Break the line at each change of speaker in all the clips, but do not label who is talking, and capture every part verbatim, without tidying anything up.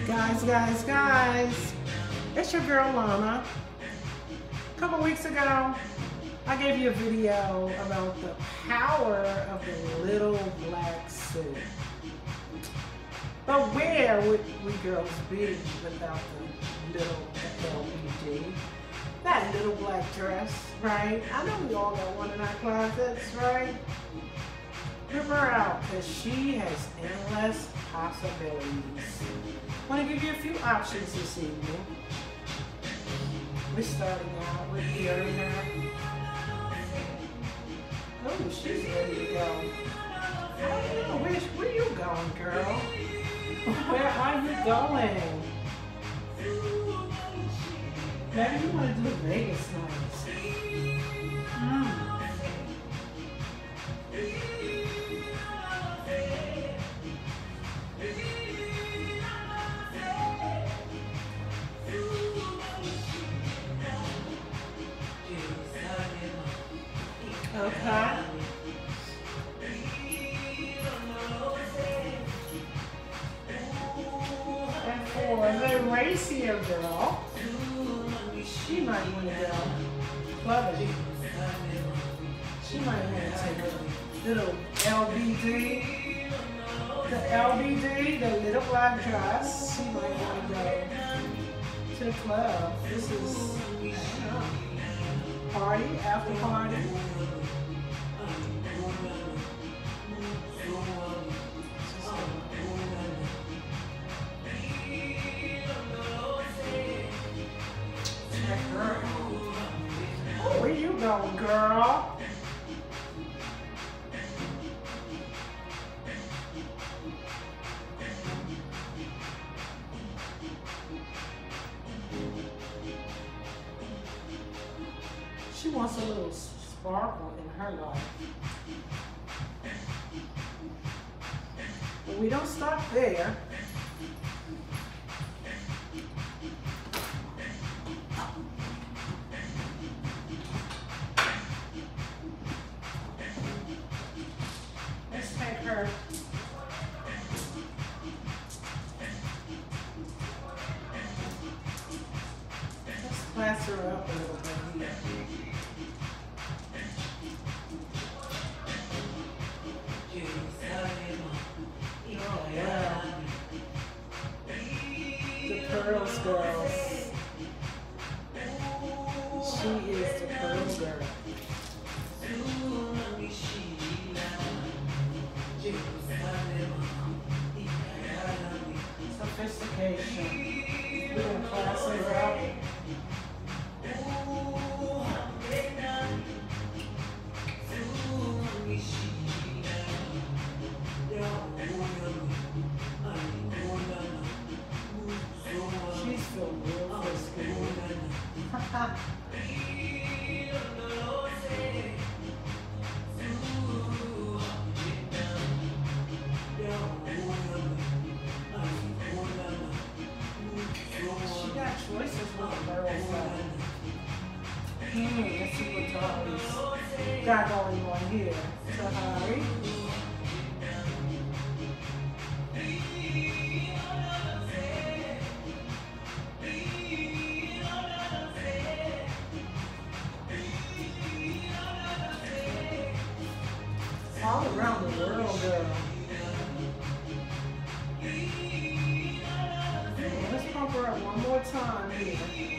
Guys, guys, guys, it's your girl Lana. A couple weeks ago, I gave you a video about the power of the little black suit. But where would we girls be without the little L B D? That little black dress, right? I know we all got one in our closets, right? Rip her out, because she has endless possibilities. I want to give you a few options this evening. We're starting out with Ariana. Oh, she's ready to go. I don't know, where, where you going, girl? Where are you going? Maybe you want to do Vegas nights. Mm. Okay. And for the racier girl, she might want to go clubbing. She might want to take a little L B D. The L B D, the little black dress. She might want to go to the club. This is uh, party after party. Check her out. Oh, where you going, girl? She wants a little sparkle in her life. But we don't stop there. Let's take her. Let's class her up a little bit here. Oh, yeah. The Pearls girl. She is the Pearls girl. Sophistication. We're going to class her up. She's feeling real frisky. She got choices with the girls. Hmm, let's see what Charlie's got going on here. Tahari. All around the world, girl. Let's pump her up one more time here.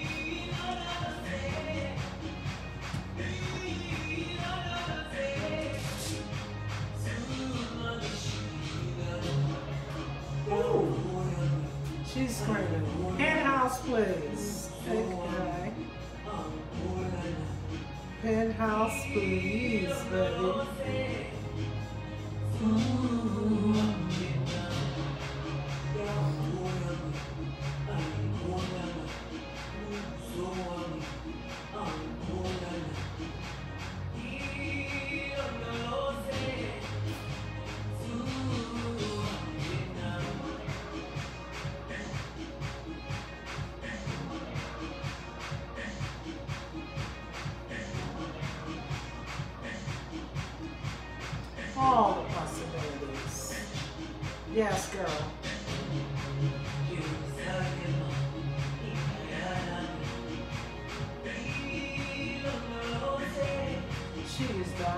Ooh. She's screaming. Penthouse, please. Okay. Penthouse, please, baby. Ooh. All the possibilities. Yes, girl.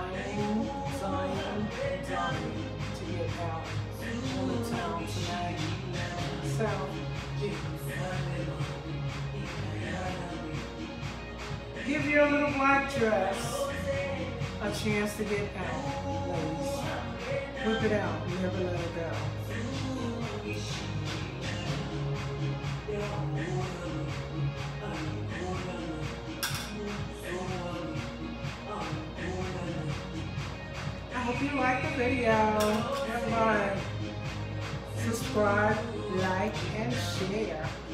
Zion, Zion, Zion to get out on the town tonight. So, give your little black dress a chance to get out, ladies. Whip it out, never let it go. I hope you like the video. Everybody, subscribe, like, and share.